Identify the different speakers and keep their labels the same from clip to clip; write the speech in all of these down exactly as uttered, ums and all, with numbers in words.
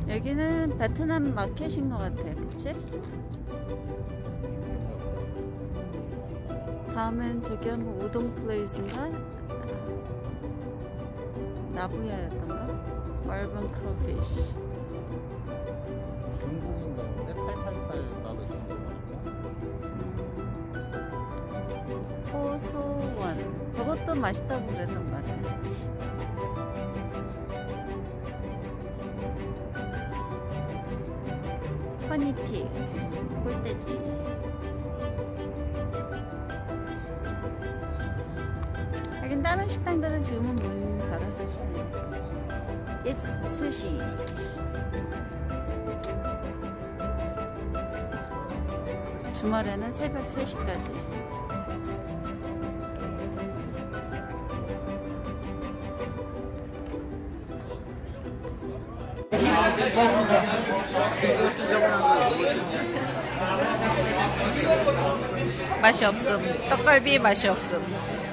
Speaker 1: 여기는 베트남 마켓인 것 같아, 그치? 다음엔 저기 한번 우동 플레이스인가? 나부야였던가? 얼번 크로피쉬.
Speaker 2: 중국인가 본데? 팔팔팔 나도 중국.
Speaker 1: 호소원. 저것도 맛있다고 그랬던 것 같아. 허니피. 꿀돼지. 하긴 다른 식당들은 지금은 문 닫아서 쉬네. It's sushi. 주말에는 새벽 세 시까지. 맛이 없음. 떡갈비 맛이 없음.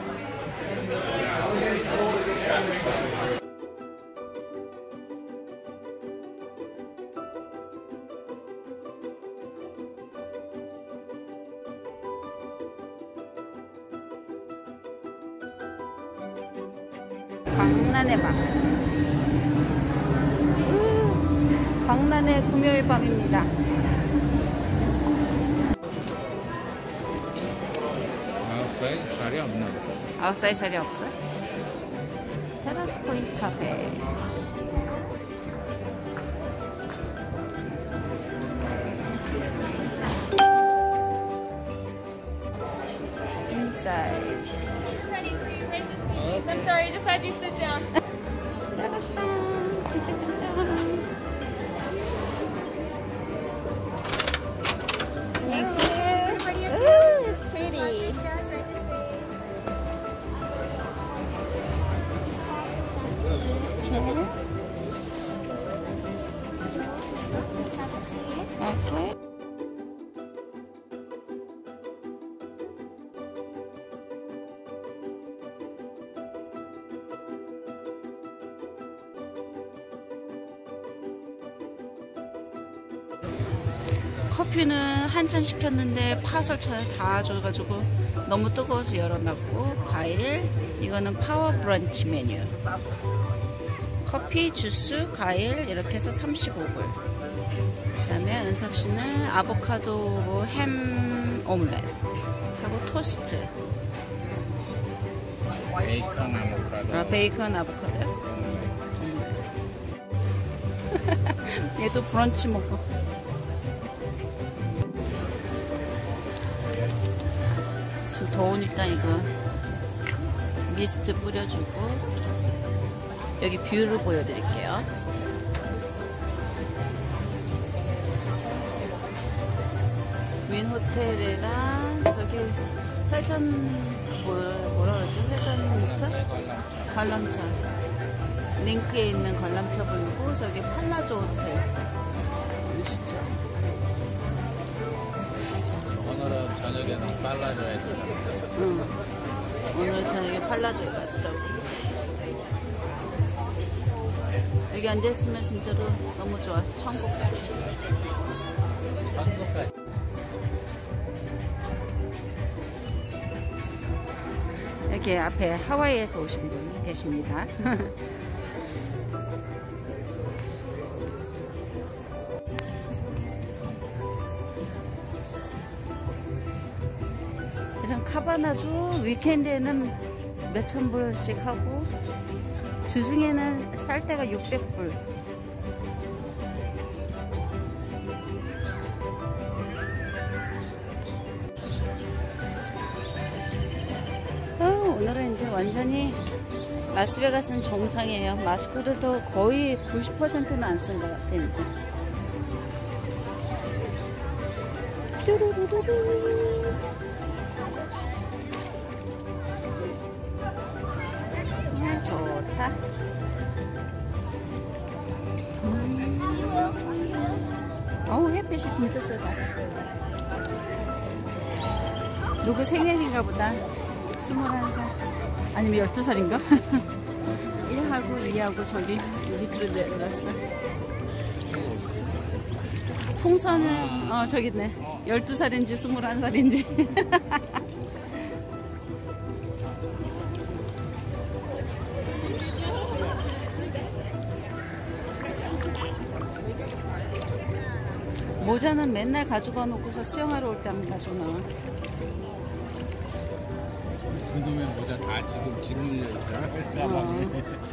Speaker 1: 광란의 밤. 음, 광란의 금요일 밤입니다.
Speaker 2: 아웃사이드 자리 없나 보다.
Speaker 1: 아웃사이드 자리 없어? 테라스 포인트 카페. 인사이드.
Speaker 3: I'm sorry, just had you sit down.
Speaker 1: 들어갑시다. 짱짱짱짱. Thank you. Ooh, it's pretty. Okay. 커피는 한 잔 시켰는데 파설차에 다 줘가지고 너무 뜨거워서 열어놨고, 과일, 이거는 파워 브런치 메뉴. 커피, 주스, 과일 이렇게 해서 삼십오 불. 그 다음에 은석씨는 아보카도 햄 오믈렛 하고 토스트.
Speaker 2: 베이컨 아보카도.
Speaker 1: 아, 베이컨 아보카도. 얘도 브런치 먹고. 지금 더우니까 이거 미스트 뿌려주고, 여기 뷰를 보여드릴게요. 윈 호텔이랑 저기 회전 뭐라 그러지? 회전차? 관람차. 링크에 있는 관람차 보이고, 저기 팔라조 호텔 보이시죠?
Speaker 2: 오늘은 저녁에는 팔라조에서
Speaker 1: 응. 오늘 저녁에 팔라조에 가시죠. 여기 앉아있으면 진짜로 너무 좋아. 천국 같아.
Speaker 2: 한국까지.
Speaker 1: 여기 앞에 하와이에서 오신 분 계십니다. 이런 카바나도 위켄드에는 몇천 불씩 하고, 주중에는 쌀 때가 육백 불. 어, 오늘은 이제 완전히 라스베가스는 정상이에요. 마스크들도 거의 구십 퍼센트는 안 쓴 것 같아 이제. 뚜루루루루. 아, 좋다. 음. 어우, 햇빛이 진짜 세다. 누구 생일인가 보다. 스물한 살 아니면 열두 살인가? 일하고 이하고 저기 밑으로 내려갔어. 풍선은 어 저기 있네. 열두 살인지 스물한 살인지. 모자는 맨날 가지고 놓고서 수영하러 올 때 한번 가지고 나와.
Speaker 2: 그놈의 모자 다 지금 짓눌려 있다. 가방에.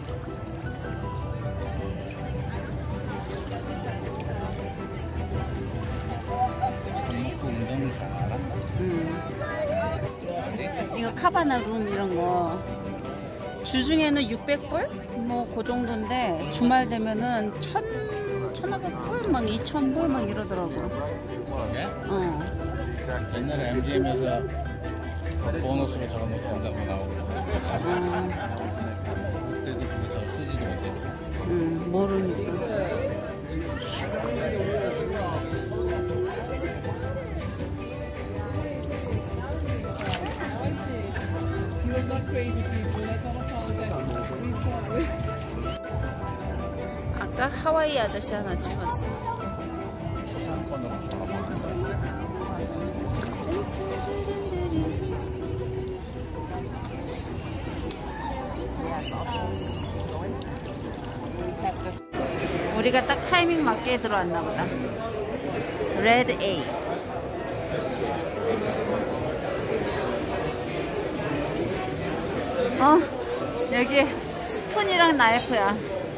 Speaker 2: 밥 먹고 운동을 잘한다.
Speaker 1: 음. 이거 카바나 룸 이런 거 주중에는 육백 불? 뭐 그 정도인데 주말 되면은 천, 천오백 불? 막 이천 불? 막 이러더라고.
Speaker 2: 그러게?
Speaker 1: 어.
Speaker 2: 옛날에 엠지엠에서 보너스로 저거 놓고 한다고 나오고.
Speaker 1: 어.
Speaker 2: 그때도 그거 저 쓰지도 못했지.
Speaker 1: 음, 모르니까. 아까 하와이 아저씨 하나 찍었어.
Speaker 2: 초상권으로 가보는
Speaker 1: 우리가 딱 타이밍 맞게 들어왔나 보다. 레드 A. 어, 여기 스푼이랑 나이프야.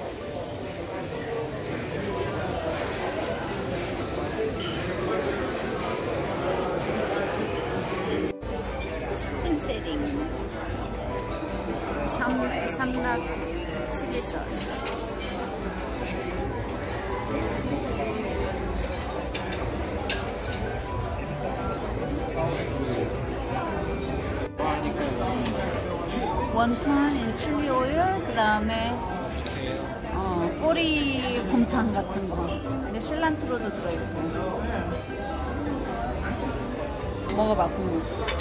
Speaker 1: 스푼 세팅. 삼, 삼락 칠리 소스. 원톤 인 칠리 오일, 그 다음에 어, 꼬리 곰탕 같은 거. 근데 실란트로도 들어있고. 먹어봐, 국물.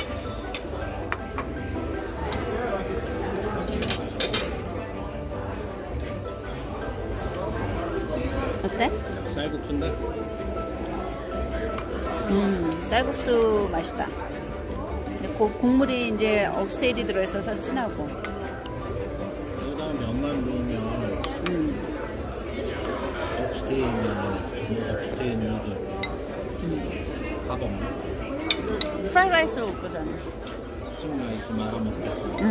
Speaker 1: 어때?
Speaker 2: 쌀국수인데?
Speaker 1: 음, 쌀국수 맛있다. 근데 고, 국물이 이제 억스테일이 들어있어서 진하고.
Speaker 2: 여기다가 면만 넣으면
Speaker 1: 음.
Speaker 2: 억스테이면 억스테이 누들
Speaker 1: 음.
Speaker 2: 밥 없나?
Speaker 1: 프라이 라이스 올 거잖아.
Speaker 2: 수증 라이스 말아 먹자.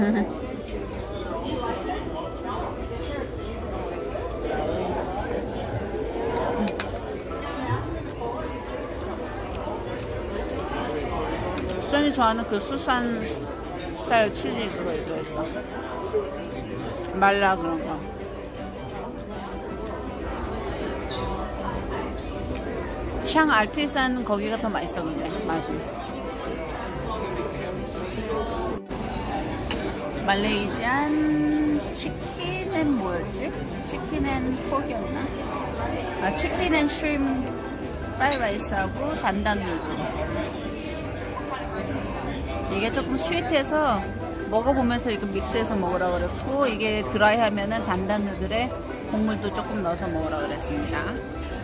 Speaker 2: 수정이 좋아하는 그 수산 스타일 칠리 그거 들어있어. 말라 그런 거. 샹 알티산 거기가 더 맛있어 근데 맛이. 말레이시안 치킨은 뭐였지? 치킨 앤 포기였나? 아 치킨 앤 슈림 프라이 라이스하고 단당 누들. 이게 조금 스윗해서 먹어보면서 이거 믹스해서 먹으라 그랬고, 이게 드라이 하면은 단단 누들에 국물도 조금 넣어서 먹으라 그랬습니다.